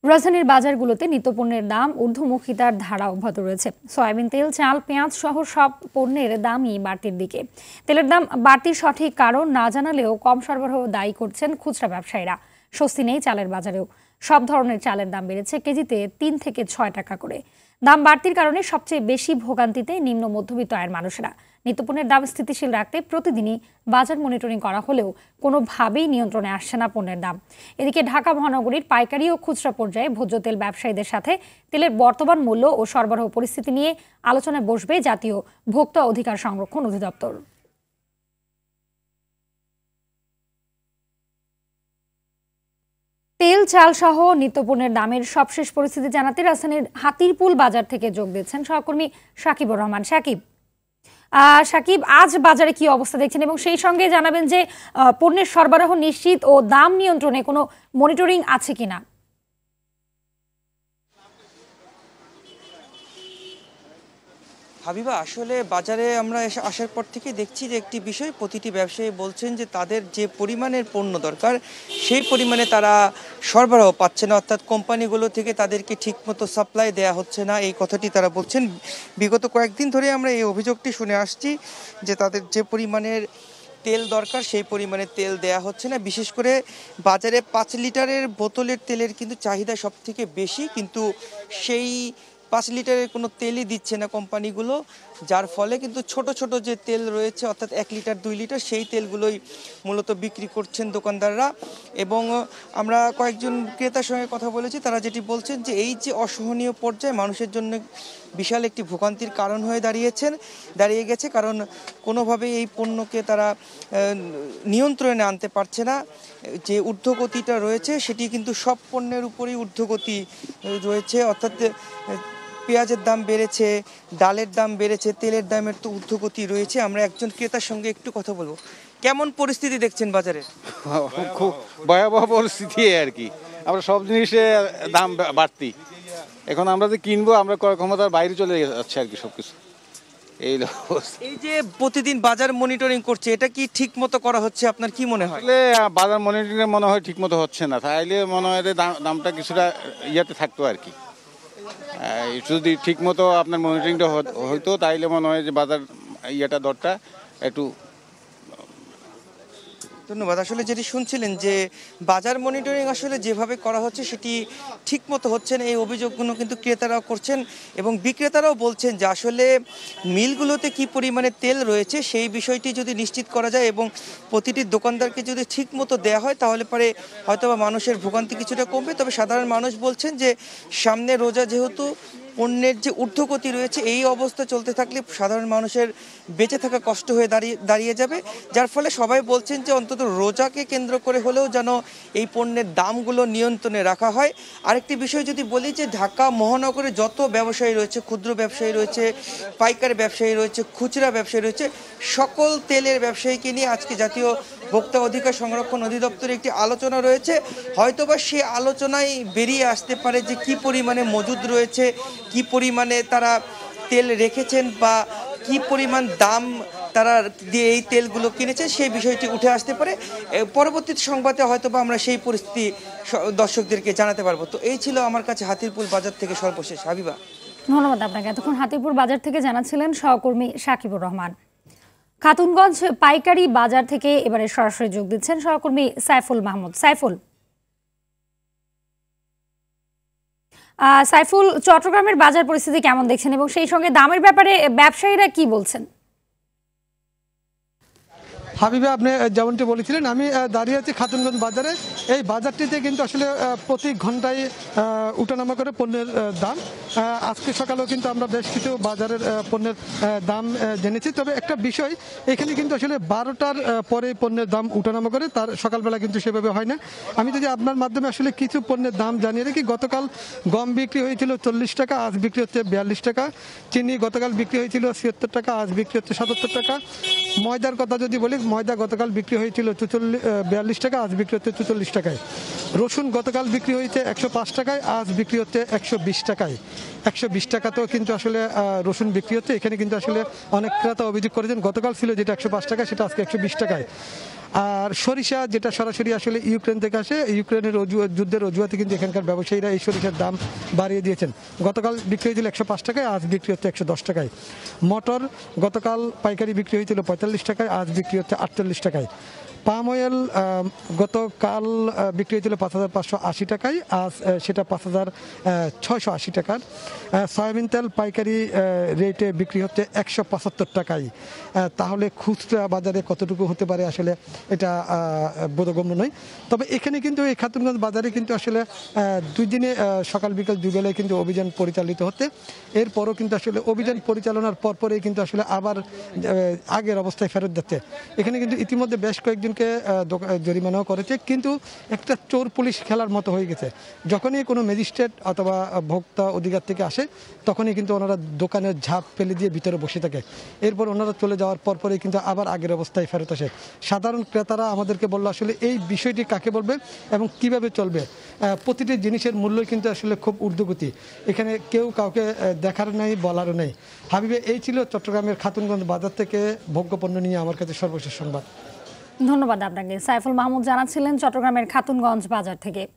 রাজধানীর বাজারগুলোতে নিত্যপণ্যের দাম ঊর্ধ্বমুখিতার ধারা অব্যাহত রয়েছে। সয়াবিন তেল, চাল, পেঁয়াজ সহ সব পণ্যের দামই বাড়তির দিকে। তেলের দাম বাড়তির সঠিক কারণ না জানালেও কম সরবরাহ দায়ী করছেন খুচরা ব্যবসায়ীরা। স্বস্তি নেই চালের বাজারেও। সব ধরনের চালের দাম বেড়েছে কেজিতে ৩ থেকে ৬ টাকা করে। দাম বাড়তির কারণে সবচেয়ে বেশি ভোগান্তিতে নিম্ন মধ্যবিত্ত আয়ের মানুষেরা। নিত্যপণ্যের দাম স্থিতিশীল রাখতে প্রতিদিনই বাজার মনিটরিং করা হলেও কোনোভাবেই নিয়ন্ত্রণে আসছে না পণ্যের দাম। এদিকে ঢাকা মহানগরীর পাইকারি ও খুচরা পর্যায়ে ভোজ্য তেল ব্যবসায়ীদের সাথে তেলের বর্তমান মূল্য ও সরবরাহ পরিস্থিতি নিয়ে আলোচনায় বসবে জাতীয় ভোক্তা অধিকার সংরক্ষণ অধিদপ্তর। তেল, চাল সহ নিত্যপণ্যের দামের সবশেষ পরিস্থিতি জানাতে রাজধানীর হাতিরপুল বাজার থেকে যোগ দিচ্ছেন সহকর্মী সাকিবুর রহমান। সাকিব, আজ বাজারে কি অবস্থা দেখছেন এবং সেই সঙ্গে জানাবেন যে পণ্যের সরবরাহ নিশ্চিত ও দাম নিয়ন্ত্রণে কোনো মনিটরিং আছে কিনা? হাবিবা, আসলে বাজারে আমরা আসার পর থেকে দেখছি যে একটি বিষয়, প্রতিটি ব্যবসায়ী বলছেন যে তাদের যে পরিমাণের পণ্য দরকার সেই পরিমাণে তারা সরবরাহ পাচ্ছে না, অর্থাৎ কোম্পানিগুলো থেকে তাদেরকে ঠিকমতো সাপ্লাই দেয়া হচ্ছে না, এই কথাটি তারা বলছেন। বিগত কয়েকদিন ধরে আমরা এই অভিযোগটি শুনে আসছি যে তাদের যে পরিমাণের তেল দরকার সেই পরিমাণে তেল দেয়া হচ্ছে না। বিশেষ করে বাজারে 5 লিটারের বোতলের তেলের কিন্তু চাহিদা সব থেকে বেশি, কিন্তু সেই 5 লিটারের কোনো তেলই দিচ্ছে না কোম্পানিগুলো, যার ফলে কিন্তু ছোট ছোট যে তেল রয়েছে অর্থাৎ 1 লিটার 2 লিটার সেই তেলগুলোই মূলত বিক্রি করছেন দোকানদাররা। এবং আমরা কয়েকজন ক্রেতার সঙ্গে কথা বলেছি, তারা যেটি বলছেন যে এই যে অসহনীয় পর্যায়ে মানুষের জন্য বিশাল একটি ভোগান্তির কারণ হয়ে দাঁড়িয়ে গেছে, কারণ কোনোভাবেই এই পণ্যকে তারা নিয়ন্ত্রণে আনতে পারছে না। যে ঊর্ধ্বগতিটা রয়েছে সেটি কিন্তু সব পণ্যের উপরেই ঊর্ধ্বগতি রয়েছে, অর্থাৎ পেঁয়াজের দাম বেড়েছে, ডালের দাম বেড়েছে, তেলের দামের তো ঊর্ধ্বগতি রয়েছে। আমরা একজন ক্রেতার সঙ্গে একটু কথা বলবো। কেমন পরিস্থিতি দেখছেন বাজারে? খুব ভয়াবহ পরিস্থিতি আর কি। আমরা সব জিনিসের দাম বাড়তি, এখন আমরা যে কিনবো আমরা ক্রয় ক্ষমতার বাইরে চলে যাচ্ছে আর কি সবকিছু। এই যে প্রতিদিন বাজার মনিটরিং করছে, এটা কি ঠিক মতো করা হচ্ছে? আপনার কি মনে হয়? বাজার মনিটরিং মনে হয় ঠিক মতো হচ্ছে না, তাইলে মনে হয় দামটা কিছুটা ইয়াতে থাকতো আর কি। যদি ঠিক মতো আপনার মনিটরিংটা হইতো তাইলে মনে হয় যে বাজার দরটা একটু। ধন্যবাদ। আসলে যেটি শুনছিলেন যে বাজার মনিটরিং আসলে যেভাবে করা হচ্ছে সেটি ঠিক মতো হচ্ছে না, এই অভিযোগগুলো কিন্তু ক্রেতারাও করছেন এবং বিক্রেতারাও বলছেন যে আসলে মিলগুলোতে কি পরিমাণে তেল রয়েছে সেই বিষয়টি যদি নিশ্চিত করা যায় এবং প্রতিটি দোকানদারকে যদি ঠিক মতো দেওয়া হয় তাহলে পরে হয়তোবা মানুষের ভোগান্তি কিছুটা কমবে। তবে সাধারণ মানুষ বলছেন যে সামনে রোজা, যেহেতু পণ্যের যে ঊর্ধ্বগতি রয়েছে এই অবস্থা চলতে থাকলে সাধারণ মানুষের বেঁচে থাকা কষ্ট হয়ে দাঁড়িয়ে যাবে, যার ফলে সবাই বলছেন যে অন্তত রোজাকে কেন্দ্র করে হলেও যেন এই পণ্যের দামগুলো নিয়ন্ত্রণে রাখা হয়। আরেকটি বিষয় যদি বলি যে ঢাকা মহানগরে যত ব্যবসায়ী রয়েছে, ক্ষুদ্র ব্যবসায়ী রয়েছে, পাইকারি ব্যবসায়ী রয়েছে, খুচরা ব্যবসায়ী রয়েছে, সকল তেলের ব্যবসায়ীকে নিয়ে আজকে জাতীয় ভোক্তা অধিকার সংরক্ষণ অধিদপ্তরে একটি আলোচনা রয়েছে। হয়তোবা সে আলোচনায় বেরিয়ে আসতে পারে যে কি পরিমাণে মজুদ রয়েছে, কি পরিমাণে তারা তেল রেখেছেন বা কি পরিমাণ দাম তারা দিয়ে এই তেলগুলো কিনেছেন, সেই বিষয়টি উঠে আসতে পারে। পরবর্তী সংবাদে হয়তোবা আমরা সেই পরিস্থিতি দর্শকদেরকে জানাতে পারবো। তো এই ছিল আমার কাছে হাতিরপুল বাজার থেকে সর্বশেষ। হাবিবা, ধন্যবাদ আপনাকে। এতক্ষণ হাতিরপুল বাজার থেকে জানাচ্ছিলেন সহকর্মী সাকিবুর রহমান। খাতুনগঞ্জ পাইকারি বাজার থেকে এবারে সরাসরি যোগ দিচ্ছেন সহকর্মী সাইফুল মাহমুদ। সাইফুল, চট্টগ্রামের বাজার পরিস্থিতি কেমন দেখছেন এবং সেই সঙ্গে দামের ব্যাপারে ব্যবসায়ীরা কি বলছেন? হাবিবা, আপনি যেমনটি বলেছিলেন, আমি দাঁড়িয়ে আছি খাতুনগঞ্জ বাজারে। এই বাজারটিতে কিন্তু আসলে প্রতি ঘন্টায় উঠানামা করে পণ্যের দাম। আজকে সকালেও কিন্তু আমরা বেশ কিছু বাজারের পণ্যের দাম জেনেছি। তবে একটা বিষয়, এখানে কিন্তু আসলে 12টার পরে পণ্যের দাম উঠানামা করে, তার সকালবেলা কিন্তু সেভাবে হয় না। আমি যদি আপনার মাধ্যমে আসলে কিছু পণ্যের দাম জানিয়ে রাখি, গতকাল গম বিক্রি হয়েছিল 40 টাকা, আজ বিক্রি হচ্ছে 42 টাকা। চিনি গতকাল বিক্রি হয়েছিল 76 টাকা, আজ বিক্রি হচ্ছে 77 টাকা। ময়দার কথা যদি বলি, ময়দা গতকাল বিক্রি হয়েছিল 42 টাকা, আজ বিক্রি হচ্ছে 44 টাকায়। রসুন গতকাল বিক্রি হয়েছে 105 টাকায়, আজ বিক্রি হচ্ছে 120 টাকায়। 120 টাকাতেও কিন্তু আসলে রসুন বিক্রি হচ্ছে। এখানে কিন্তু আসলে অনেক ক্রেতা অভিযোগ করেছেন গতকাল ছিল যেটা 105 টাকা সেটা আজকে 120 টাকায়। আর সরিষা যেটা সরাসরি আসলে ইউক্রেন থেকে আসে, ইউক্রেনের যুদ্ধের অজুহাতে কিন্তু এখানকার ব্যবসায়ীরা এই সরিষার দাম বাড়িয়ে দিয়েছেন। গতকাল বিক্রি হয়েছিল 105 টাকায়, আজ বিক্রি হচ্ছে 110 টাকায়। মটর গতকাল পাইকারি বিক্রি হয়েছিল 45 টাকায়, আজ বিক্রি হচ্ছে 48 টাকায়। পাম অয়েল গতকাল বিক্রি হয়েছিল 5,580 টাকায়, আজ সেটা 5,680 টাকার। সয়াবিন তেল পাইকারি রেটে বিক্রি হচ্ছে 175 টাকায়। তাহলে খুচরা বাজারে কতটুকু হতে পারে আসলে এটা বোধগম্য নয়। তবে এখানে কিন্তু এই খাতুনগঞ্জ বাজারে কিন্তু আসলে 2 দিনে সকাল বিকাল 2 বেলায় কিন্তু অভিযান পরিচালিত হচ্ছে। এরপরও কিন্তু আসলে অভিযান পরিচালনার পরপরেই কিন্তু আসলে আবার আগের অবস্থায় ফেরত যাচ্ছে। এখানে কিন্তু ইতিমধ্যে বেশ কয়েকজনকে জরিমানাও করেছে, কিন্তু একটা চোর পুলিশ খেলার মতো হয়ে গেছে। যখনই কোনো ম্যাজিস্ট্রেট অথবা ভোক্তা অধিকার থেকে আসে তখনই কিন্তু ওনারা দোকানের ঝাঁপ ফেলে দিয়ে ভিতরে বসে থাকে। এরপর ওনারা চলে যাওয়ার পরপরই কিন্তু আবার আগের অবস্থায় ফেরত আসে। সাধারণ ক্রেতারা আমাদেরকে বললো আসলে এই বিষয়টি কাকে বলবে এবং কিভাবে চলবে। প্রতিটি জিনিসের মূল্য কিন্তু আসলে খুব ঊর্ধ্বগতি। এখানে কেউ কাউকে দেখার নাই, বলারও নেই। হাবিবে, এই ছিল চট্টগ্রামের খাতুনগঞ্জ বাজার থেকে ভোগ্যপণ্য নিয়ে আমার কাছে সর্বশেষ সংবাদ। ধন্যবাদ আপনাকে। সাইফুল মাহমুদ জানাচ্ছিলেন চট্টগ্রামের খাতুনগঞ্জ বাজার থেকে।